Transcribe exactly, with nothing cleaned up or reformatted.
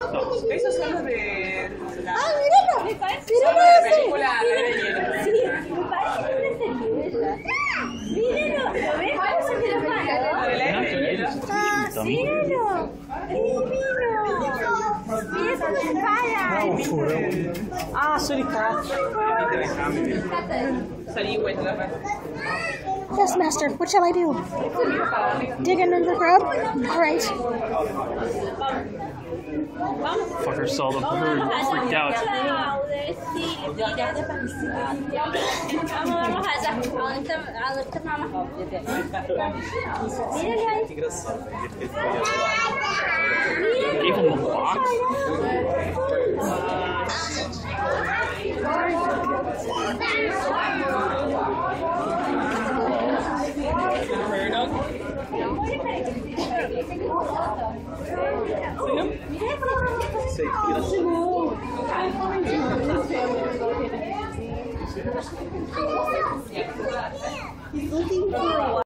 Esos son los de la, ¡Ah, míralo! son ¡Míralo los de la ese! película La Era de Hielo. Sí, me parece que es de esa. Míralo, ¿lo ves? ¿Cómo se me lo Lo de mano? La Era de Hielo. ¡Ah, míralo! ¡Es divino! ¡Mira cómo se para! Ah, suricata. Salí vuelta. Yes, master. What shall I do? Dig under the grub? All right. Fucker saw them. Freaked out. Vamos a allá. Mírale ahí. Gave him a box? He's looking for